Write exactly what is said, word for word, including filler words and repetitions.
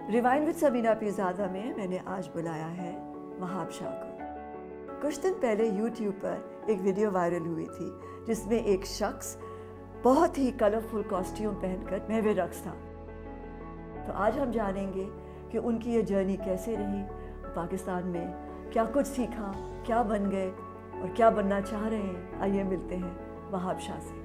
Rewind with Sabina Pirzada में मैंने आज बुलाया है वहाब शाह को। कुछ दिन पहले यूट्यूब पर एक वीडियो वायरल हुई थी जिसमें एक शख्स बहुत ही कलरफुल कॉस्ट्यूम पहनकर महवे रक्स था। तो आज हम जानेंगे कि उनकी ये जर्नी कैसे रही, पाकिस्तान में क्या कुछ सीखा, क्या बन गए और क्या बनना चाह रहे हैं। आइए मिलते हैं वहाब शाह से।